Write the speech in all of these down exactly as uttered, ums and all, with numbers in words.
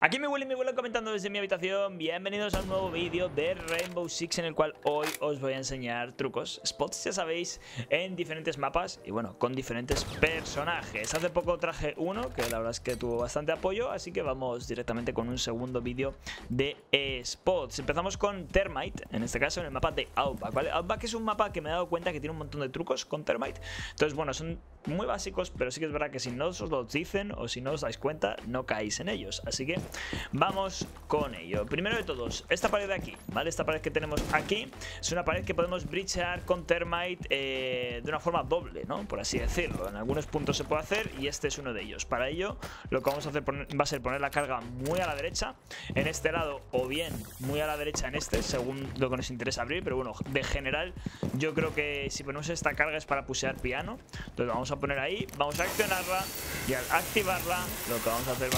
Aquí mi Willy y mi Willy comentando desde mi habitación. Bienvenidos a un nuevo vídeo de Rainbow Six, en el cual hoy os voy a enseñar trucos, spots, ya sabéis, en diferentes mapas y bueno, con diferentes personajes. Hace poco traje uno que la verdad es que tuvo bastante apoyo, así que vamos directamente con un segundo vídeo de spots. Empezamos con Thermite, en este caso en el mapa de Outback, ¿vale? Outback es un mapa que me he dado cuenta que tiene un montón de trucos con Thermite. Entonces bueno, son muy básicos, pero sí que es verdad que si no os los dicen o si no os dais cuenta, no caéis en ellos. Así que vamos con ello. Primero de todos, esta pared de aquí, ¿vale? Esta pared que tenemos aquí es una pared que podemos breachear con Thermite eh, de una forma doble, ¿no? Por así decirlo. En algunos puntos se puede hacer y este es uno de ellos. Para ello, lo que vamos a hacer va a ser poner la carga muy a la derecha en este lado, o bien muy a la derecha en este, según lo que nos interesa abrir. Pero bueno, de general, yo creo que si ponemos esta carga es para pushear piano. Entonces vamos a poner ahí, vamos a accionarla y al activarla lo que vamos a hacer va a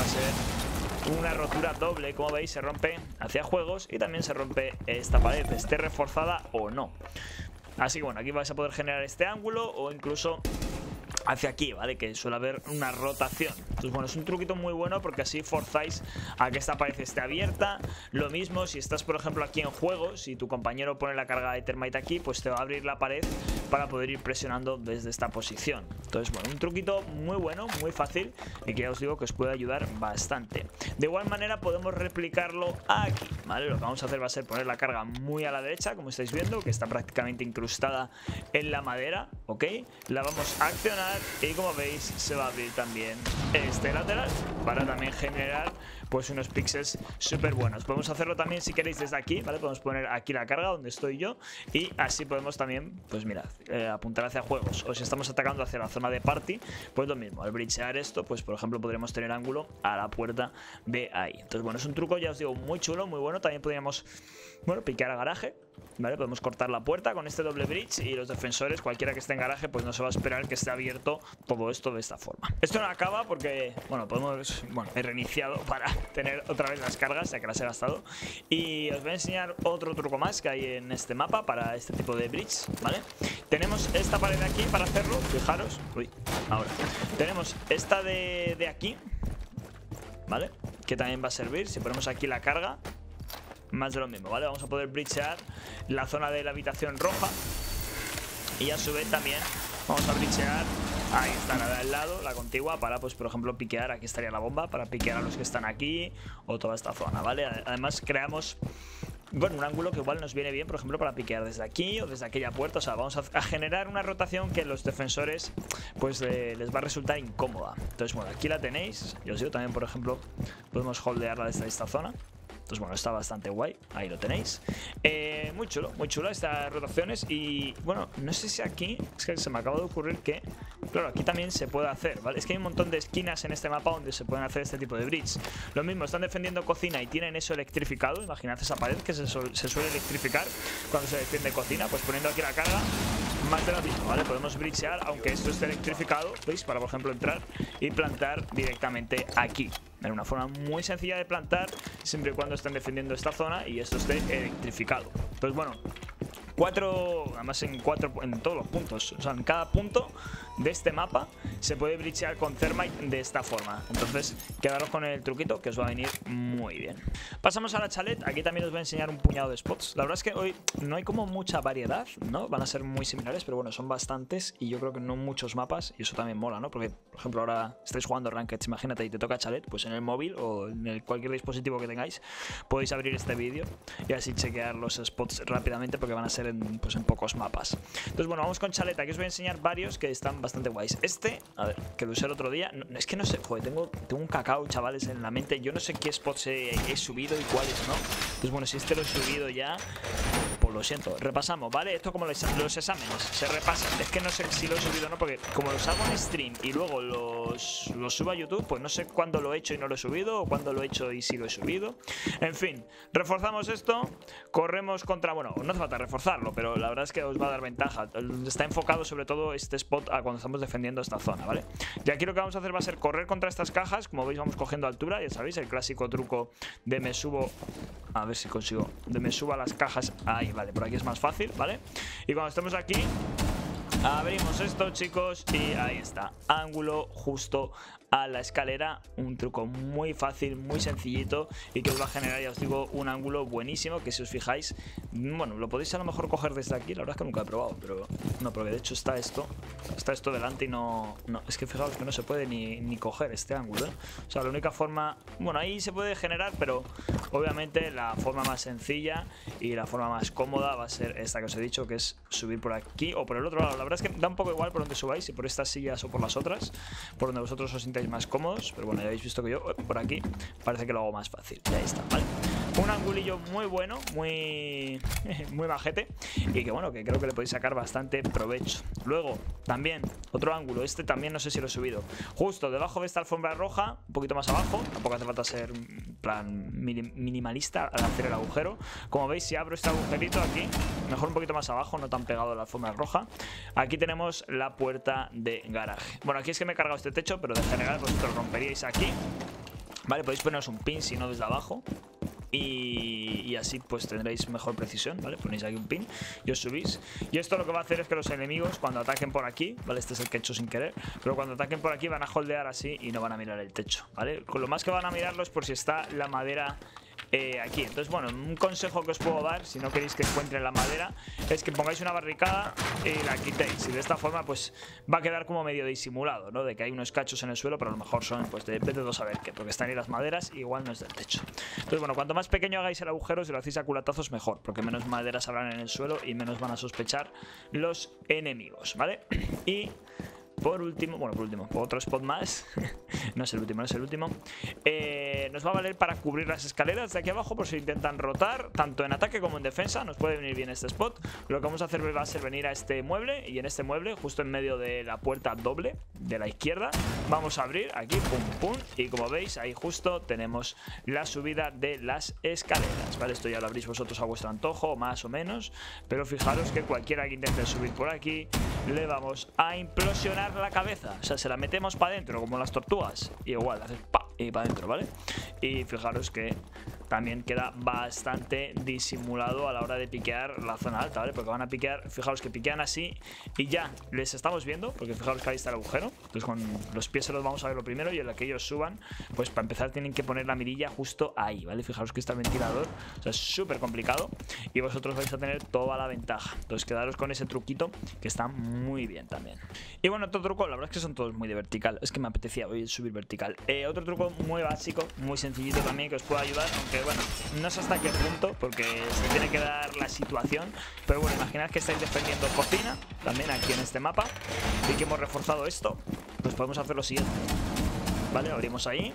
ser una rotura doble. Como veis, se rompe hacia juegos y también se rompe esta pared, esté reforzada o no. Así que bueno, aquí vais a poder generar este ángulo o incluso hacia aquí, ¿vale? Que suele haber una rotación. Entonces bueno, es un truquito muy bueno porque así forzáis a que esta pared esté abierta. Lo mismo si estás, por ejemplo, aquí en juegos, si tu compañero pone la carga de Thermite aquí, pues te va a abrir la pared para poder ir presionando desde esta posición. Entonces bueno, un truquito muy bueno, muy fácil y que ya os digo que os puede ayudar bastante. De igual manera podemos replicarlo aquí, ¿vale? Lo que vamos a hacer va a ser poner la carga muy a la derecha, como estáis viendo, que está prácticamente incrustada en la madera, ¿ok? La vamos a accionar y como veis se va a abrir también este lateral para también generar pues unos píxeles súper buenos. Podemos hacerlo también si queréis desde aquí, ¿vale? Podemos poner aquí la carga donde estoy yo y así podemos también, pues mirad, eh, apuntar hacia juegos. O si estamos atacando hacia la zona de party, pues lo mismo, al breachear esto, pues por ejemplo podremos tener ángulo a la puerta de ahí. Entonces bueno, es un truco, ya os digo, muy chulo, muy bueno. También podríamos, bueno, piquear a garaje, ¿vale? Podemos cortar la puerta con este doble bridge y los defensores, cualquiera que esté en garaje, pues no se va a esperar que esté abierto todo esto de esta forma. Esto no acaba porque, bueno, podemos, bueno, he reiniciado para tener otra vez las cargas, ya que las he gastado. Y os voy a enseñar otro truco más que hay en este mapa para este tipo de bridge, ¿vale? Tenemos esta pared de aquí para hacerlo, fijaros. Uy, ahora. Tenemos esta de, de aquí, ¿vale? Que también va a servir. Si ponemos aquí la carga, más de lo mismo, ¿vale? Vamos a poder breachear la zona de la habitación roja y a su vez también vamos a breachear, ahí está la de al lado, la contigua, para pues por ejemplo piquear, aquí estaría la bomba, para piquear a los que están aquí o toda esta zona, ¿vale? Además creamos, bueno, un ángulo que igual nos viene bien, por ejemplo, para piquear desde aquí o desde aquella puerta. O sea, vamos a, a generar una rotación que a los defensores pues eh, les va a resultar incómoda. Entonces bueno, aquí la tenéis. Yo os digo también, por ejemplo, podemos holdearla desde esta zona. Entonces bueno, está bastante guay, ahí lo tenéis. eh, Muy chulo, muy chulo estas rotaciones. Y bueno, no sé si aquí, es que se me acaba de ocurrir que, claro, aquí también se puede hacer, ¿vale? Es que hay un montón de esquinas en este mapa donde se pueden hacer este tipo de bridge. Lo mismo, están defendiendo cocina y tienen eso electrificado. Imaginad esa pared que se, su se suele electrificar cuando se defiende cocina. Pues poniendo aquí la carga, más de lo mismo, ¿vale? Podemos bridgear, aunque esto esté electrificado, ¿veis? Para por ejemplo entrar y plantar directamente aquí. En una forma muy sencilla de plantar, siempre y cuando estén defendiendo esta zona y esto esté electrificado. Entonces bueno, cuatro, además en cuatro, en todos los puntos, o sea, en cada punto de este mapa se puede breachear con Thermite de esta forma. Entonces quedaros con el truquito que os va a venir muy bien. Pasamos a la chalet. Aquí también os voy a enseñar un puñado de spots. La verdad es que hoy no hay como mucha variedad, ¿no? Van a ser muy similares, pero bueno, son bastantes y yo creo que no muchos mapas y eso también mola, ¿no? Porque, por ejemplo, ahora estáis jugando Ranked, imagínate, y te toca chalet, pues en el móvil o en el cualquier dispositivo que tengáis podéis abrir este vídeo y así chequear los spots rápidamente porque van a ser en, pues en pocos mapas. Entonces bueno, vamos con chalet. Aquí os voy a enseñar varios que están bastante guays. Este, a ver, que lo usé el otro día, no, es que no sé, joder, tengo, tengo un cacao, chavales, en la mente. Yo no sé qué spots he, he subido y cuáles no. Pues bueno, si este lo he subido ya, pues lo siento. Repasamos, ¿vale? Esto como los, los exámenes, se repasan. Es que no sé si lo he subido o no, porque como los hago en stream y luego los, los subo a YouTube, pues no sé cuándo lo he hecho y no lo he subido, o cuándo lo he hecho y sí lo he subido. En fin, reforzamos esto, corremos contra, bueno, no hace falta reforzarlo, pero la verdad es que os va a dar ventaja. Está enfocado sobre todo este spot a cuando estamos defendiendo esta zona, ¿vale? Y aquí lo que vamos a hacer va a ser correr contra estas cajas. Como veis, vamos cogiendo altura, ya sabéis, el clásico truco de me subo, a ver si consigo, de me subo a las cajas, ahí, vale, por aquí es más fácil, ¿vale? Y cuando estemos aquí, Abrimos esto, chicos, y ahí está. Ángulo justo a la escalera. Un truco muy fácil, muy sencillito y que os va a generar, ya os digo, un ángulo buenísimo. Que si os fijáis, bueno, lo podéis a lo mejor coger desde aquí. La verdad es que nunca he probado, pero no, porque de hecho está esto Está esto delante y no, no es que fijaos que no se puede ni, ni coger este ángulo, ¿eh? O sea, la única forma, bueno, ahí se puede generar, pero obviamente la forma más sencilla y la forma más cómoda va a ser esta que os he dicho, que es subir por aquí o por el otro lado. La verdad es que da un poco igual por donde subáis, si por estas sillas o por las otras, por donde vosotros os sintáis más cómodos. Pero bueno, ya habéis visto que yo por aquí parece que lo hago más fácil. Y ahí está, ¿vale? Un angulillo muy bueno, muy muy majete, y que bueno, que creo que le podéis sacar bastante provecho. Luego, también, otro ángulo, este también no sé si lo he subido. Justo debajo de esta alfombra roja, un poquito más abajo, tampoco hace falta ser plan minimalista al hacer el agujero. Como veis, si abro este agujerito aquí, mejor un poquito más abajo, no tan pegado a la alfombra roja, aquí tenemos la puerta de garaje. Bueno, aquí es que me he cargado este techo, pero de general vosotros romperíais aquí, ¿vale? Podéis poneros un pin si no desde abajo. Y, y así pues tendréis mejor precisión, ¿vale? Ponéis aquí un pin y os subís. Y esto lo que va a hacer es que los enemigos, cuando ataquen por aquí, ¿vale? Este es el que he hecho sin querer, pero cuando ataquen por aquí van a holdear así y no van a mirar el techo, ¿vale? Con lo más que van a mirarlo es por si está la madera Eh, aquí. Entonces, bueno, un consejo que os puedo dar, si no queréis que encuentren la madera, es que pongáis una barricada y la quitéis, y de esta forma pues va a quedar como medio disimulado, ¿no? De que hay unos cachos en el suelo, pero a lo mejor son pues de vete a saber qué, porque están ahí las maderas y igual no es del techo. Entonces, bueno, cuanto más pequeño hagáis el agujero, si lo hacéis a culatazos mejor, porque menos maderas habrán en el suelo y menos van a sospechar los enemigos, ¿vale? Y por último, bueno, por último, otro spot más. No es el último, no es el último. Eh, nos va a valer para cubrir las escaleras de aquí abajo por si intentan rotar, tanto en ataque como en defensa. Nos puede venir bien este spot. Lo que vamos a hacer va a ser venir a este mueble, y en este mueble, justo en medio de la puerta doble de la izquierda, vamos a abrir aquí, pum, pum. Y como veis, ahí justo tenemos la subida de las escaleras, ¿vale? Esto ya lo abrís vosotros a vuestro antojo, más o menos. Pero fijaros que cualquiera que intente subir por aquí, le vamos a implosionar la cabeza. O sea, se la metemos para adentro como las tortugas y igual haces pa y para adentro, ¿vale? Y fijaros que también queda bastante disimulado a la hora de piquear la zona alta, ¿vale? Porque van a piquear, fijaros que piquean así y ya les estamos viendo, porque fijaros que ahí está el agujero. Entonces con los pies se los vamos a ver lo primero, y en la que ellos suban, pues para empezar tienen que poner la mirilla justo ahí, ¿vale? Fijaros que está el ventilador, o sea, es súper complicado y vosotros vais a tener toda la ventaja. Entonces quedaros con ese truquito que está muy bien también. Y bueno, otro truco, la verdad es que son todos muy de vertical, es que me apetecía hoy subir vertical. Eh, otro truco muy básico, muy sencillito también, que os puede ayudar, aunque bueno, no sé hasta qué punto, porque se tiene que dar la situación. Pero bueno, imaginad que estáis defendiendo cocina, también aquí en este mapa, y que hemos reforzado esto. Pues podemos hacer lo siguiente, ¿vale? Abrimos ahí.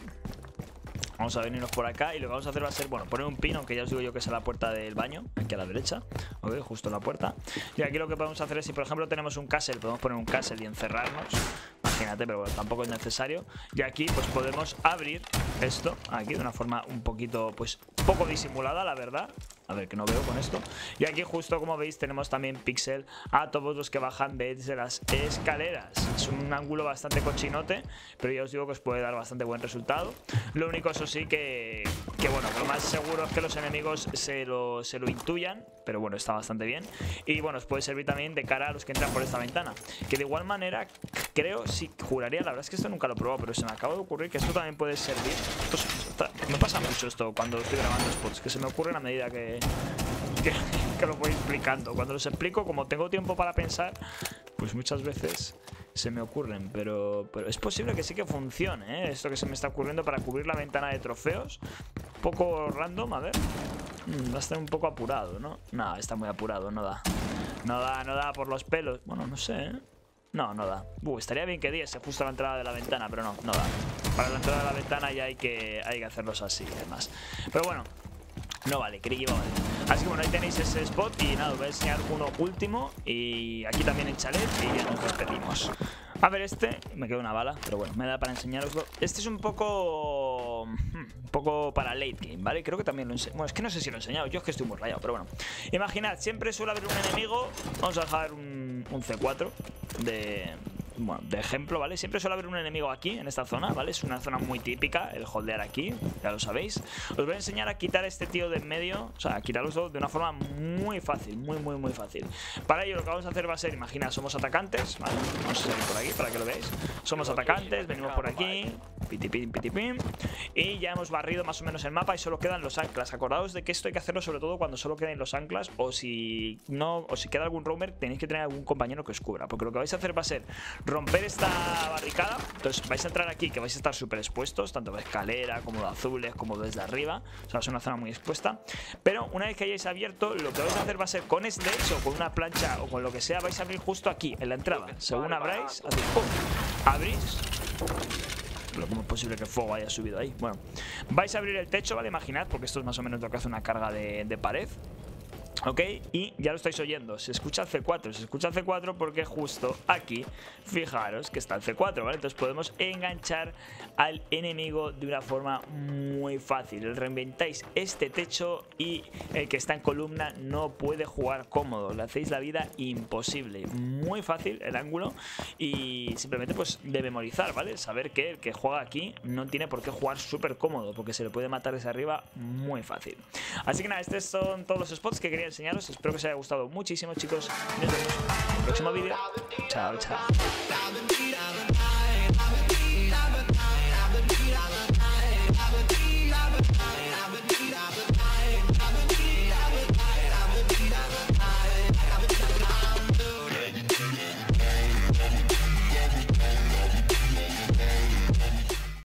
Vamos a venirnos por acá y lo que vamos a hacer va a ser, bueno, poner un pin, aunque ya os digo yo que es a la puerta del baño, aquí a la derecha, ¿ok? Justo en la puerta. Y aquí lo que podemos hacer es, si por ejemplo tenemos un castle, podemos poner un castle y encerrarnos. Imagínate, pero bueno, tampoco es necesario. Y aquí pues podemos abrir esto, aquí de una forma un poquito, pues, poco disimulada, la verdad. A ver, que no veo con esto. Y aquí justo, como veis, tenemos también pixel a todos los que bajan desde las escaleras. Es un ángulo bastante cochinote, pero ya os digo que os puede dar bastante buen resultado. Lo único, eso sí, que, que bueno, lo más seguro es que los enemigos se lo, se lo intuyan, pero bueno, está bastante bien. Y bueno, os puede servir también de cara a los que entran por esta ventana, que de igual manera, creo, sí, juraría, la verdad es que esto nunca lo he probado, pero se me acaba de ocurrir que esto también puede servir. Pues, está, me pasa mucho esto cuando estoy grabando spots, que se me ocurre a medida que Que, que lo voy explicando. Cuando los explico, como tengo tiempo para pensar, pues muchas veces se me ocurren, pero, pero es posible que sí que funcione, ¿eh? Esto que se me está ocurriendo para cubrir la ventana de trofeos. Un poco random, a ver. Mm, va a estar un poco apurado, ¿no? No, está muy apurado, no da. No da, no da por los pelos. Bueno, no sé, ¿eh? No, no da. Uh, estaría bien que diese justo a la entrada de la ventana, pero no, no da. Para la entrada de la ventana ya hay que, hay que hacerlos así, además. Pero bueno, no vale, creí que iba a valer. Así que bueno, ahí tenéis ese spot. Y nada, os voy a enseñar uno último. Y aquí también en chalet. Y ya nos despedimos. A ver, este, me queda una bala, pero bueno, me da para enseñaroslo. Este es un poco... Un poco para late game, ¿vale? Creo que también lo enseño. Bueno, es que no sé si lo he enseñado. Yo es que estoy muy rayado, pero bueno. Imaginad, siempre suele haber un enemigo. Vamos a dejar un, un C cuatro de... bueno, de ejemplo, ¿vale? Siempre suele haber un enemigo aquí, en esta zona, ¿vale? Es una zona muy típica, el holdear aquí, ya lo sabéis. Os voy a enseñar a quitar a este tío de en medio, o sea, a quitarlo de una forma muy fácil, muy, muy, muy fácil. Para ello lo que vamos a hacer va a ser, imagina, somos atacantes, ¿vale? Vamos a salir por aquí para que lo veáis. Somos atacantes, venimos por aquí, pitipim, pitipim, y ya hemos barrido más o menos el mapa y solo quedan los anclas. Acordaos de que esto hay que hacerlo sobre todo cuando solo queden los anclas, o si no, o si queda algún roamer, tenéis que tener algún compañero que os cubra, porque lo que vais a hacer va a ser romper esta barricada. Entonces vais a entrar aquí, que vais a estar súper expuestos, tanto de escalera como de azules, como desde arriba. O sea, es una zona muy expuesta. Pero una vez que hayáis abierto, lo que vais a hacer va a ser con sledge o con una plancha o con lo que sea, vais a abrir justo aquí, en la entrada. Según abráis, hacéis ¡pum! Abrís. Pero ¿cómo es posible que el fuego haya subido ahí? Bueno, vais a abrir el techo, ¿vale? Imaginad, porque esto es más o menos lo que hace una carga de, de pared. Ok, y ya lo estáis oyendo, se escucha el C cuatro, se escucha el C cuatro porque justo aquí, fijaros que está el C cuatro, ¿vale? Entonces podemos enganchar al enemigo de una forma muy fácil. Reinventáis este techo y el que está en columna no puede jugar cómodo, le hacéis la vida imposible. Muy fácil el ángulo y simplemente pues de memorizar, ¿vale? Saber que el que juega aquí no tiene por qué jugar súper cómodo porque se le puede matar desde arriba muy fácil. Así que nada, estos son todos los spots que quería enseñaros. Espero que os haya gustado muchísimo, chicos. Nos vemos en el próximo vídeo. Chao, chao.